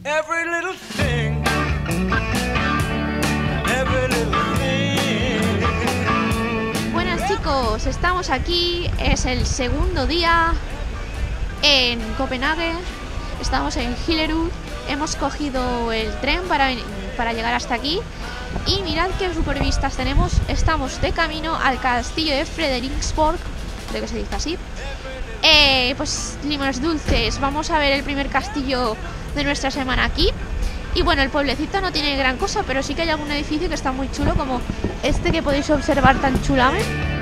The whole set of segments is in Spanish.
Every little thing, every little thing. Buenas chicos, estamos aquí, es el segundo día en Copenhague, estamos en Hillerød, hemos cogido el tren para llegar hasta aquí y mirad qué supervistas tenemos, estamos de camino al castillo de Frederiksborg, creo que se dice así. Pues limones dulces, vamos a ver el primer castillo de nuestra semana aquí. Y bueno, el pueblecito no tiene gran cosa, pero sí que hay algún edificio que está muy chulo, como este que podéis observar tan chulame.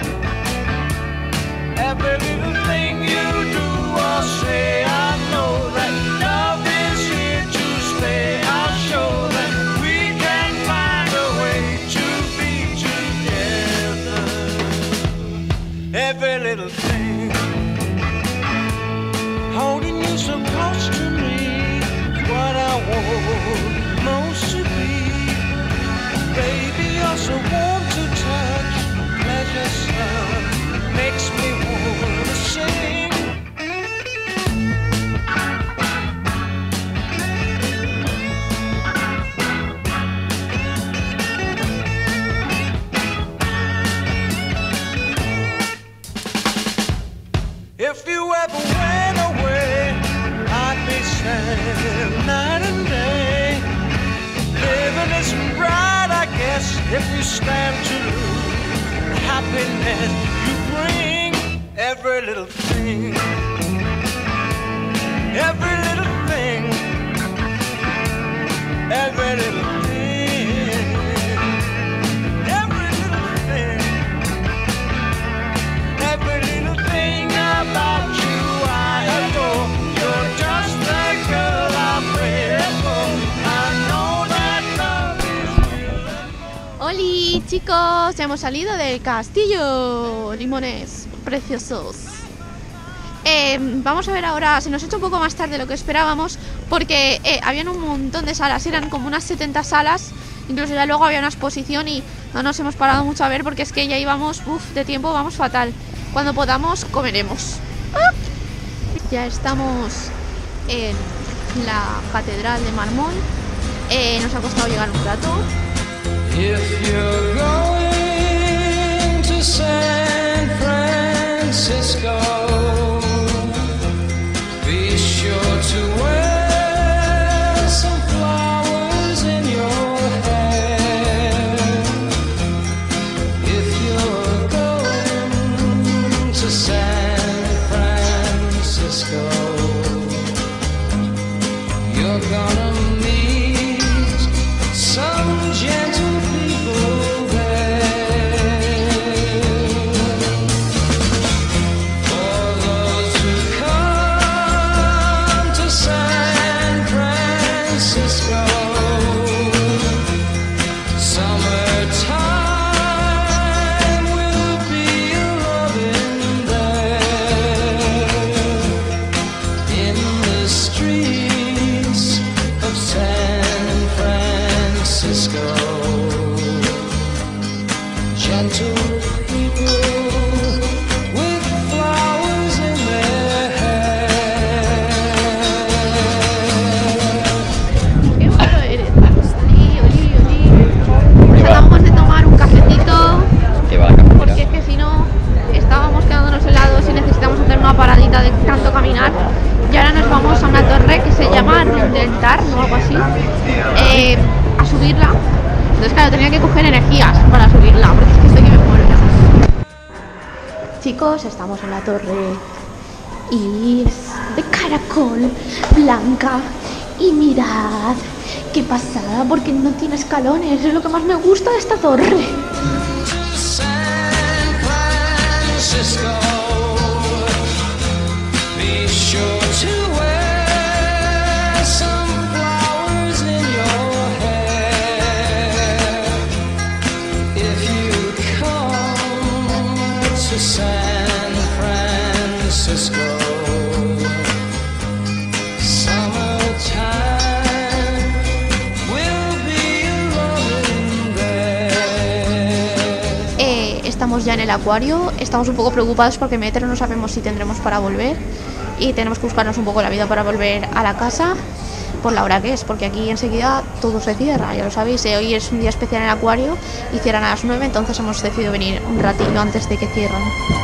Holding you so close to me, what I want most to be. Baby, you're so warm to touch, pleasure sun makes me wanna sing. If you ever went away, I'd be sad night and day. Living isn't right, I guess, if you stand to lose the happiness you bring. Every little thing, every little thing, every little thing. ¡Holi chicos! Ya hemos salido del castillo. Limones preciosos. Vamos a ver ahora, se nos ha hecho un poco más tarde de lo que esperábamos, porque habían un montón de salas, eran como unas 70 salas, incluso ya luego había una exposición y no nos hemos parado mucho a ver porque es que ya íbamos, de tiempo vamos fatal. Cuando podamos comeremos. Ya estamos en la catedral de Mármol, nos ha costado llegar un rato. If you're going to San Francisco, be sure to wear some flowers in your hair. If you're going to San Francisco, you're gonna meet some gentle a subirla. Entonces claro, tenía que coger energías para subirla, porque es que estoy que me muero ya. Chicos, estamos en la torre y es de caracol blanca. Y mirad qué pasada, porque no tiene escalones, es lo que más me gusta de esta torre. San Francisco, summertime will be rolling there. Estamos ya en el acuario, estamos un poco preocupados porque metro no sabemos si tendremos para volver y tenemos que buscarnos un poco la vida para volver a la casa. por la hora que es, porque aquí enseguida todo se cierra, ya lo sabéis. Hoy es un día especial en el acuario y cierran a las 9, entonces hemos decidido venir un ratillo antes de que cierren.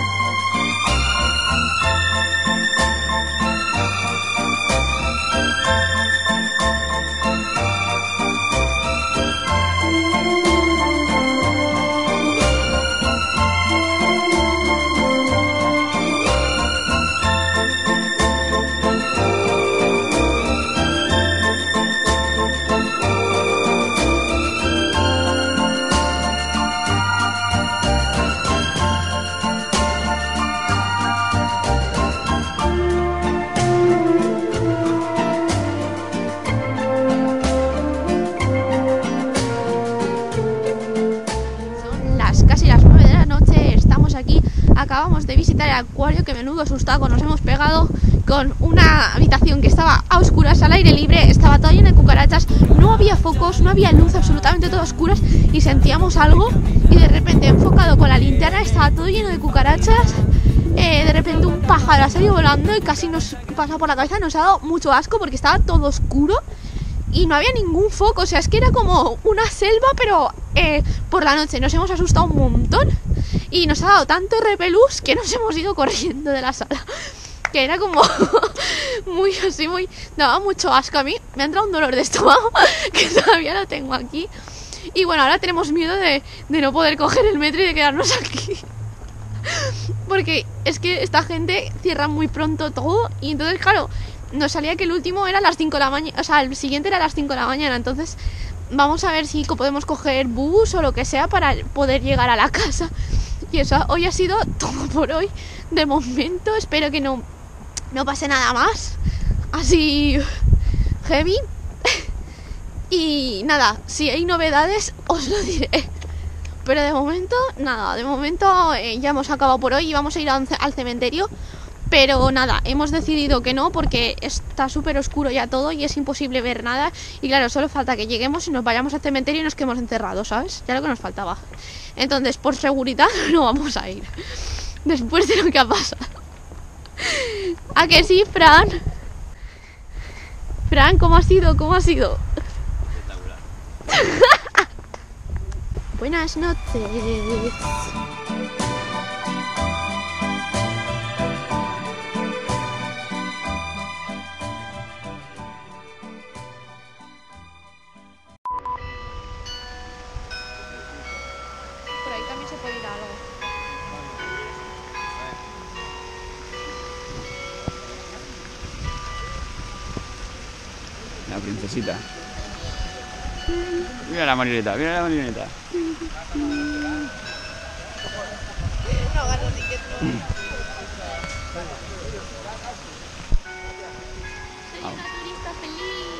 Casi las 9 de la noche, estamos aquí, acabamos de visitar el acuario, que menudo sustaco nos hemos pegado con una habitación que estaba a oscuras, al aire libre, estaba todo lleno de cucarachas, no había focos, no había luz, absolutamente todo a oscuras, y sentíamos algo y de repente enfocado con la linterna estaba todo lleno de cucarachas. De repente un pájaro ha salido volando y casi nos pasa por la cabeza, nos ha dado mucho asco porque estaba todo oscuro y no había ningún foco, o sea, es que era como una selva, pero por la noche. Nos hemos asustado un montón y nos ha dado tanto repelús que nos hemos ido corriendo de la sala, que era como muy así, muy... daba mucho asco. A mí me ha entrado un dolor de estómago que todavía lo tengo aquí, y bueno, ahora tenemos miedo de no poder coger el metro y de quedarnos aquí porque es que esta gente cierra muy pronto todo, y entonces claro, nos salía que el último era a las 5 de la mañana, o sea, el siguiente era a las 5 de la mañana, entonces vamos a ver si podemos coger bus o lo que sea para poder llegar a la casa. Y eso, hoy ha sido todo por hoy, de momento. Espero que no pase nada más así heavy. Y nada, si hay novedades os lo diré, pero de momento nada, de momento ya hemos acabado por hoy y vamos a ir al cementerio. Pero nada, hemos decidido que no, porque está súper oscuro ya todo y es imposible ver nada. Y claro, solo falta que lleguemos y nos vayamos al cementerio y nos quedemos encerrados, ¿sabes? Ya lo que nos faltaba. Entonces, por seguridad, no vamos a ir, después de lo que ha pasado. ¿A que sí, Fran? Fran, ¿cómo ha sido? ¿Cómo ha sido? Espectacular. Buenas noches. Por ahí también se puede ir a algo. La princesita. Mira la marioneta, mira la marioneta. No, agarro ticket. Soy una turista feliz.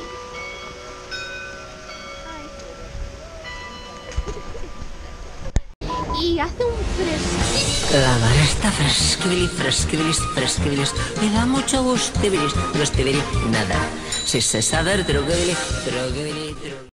Ay. Y hace un fresquito. La mar está fresquibilis, fresquibilis, fresquibilis. Me da mucho gustibilis, gustibilis, nada. Si se sabe, troquebilis, troquebilis, troquebilis.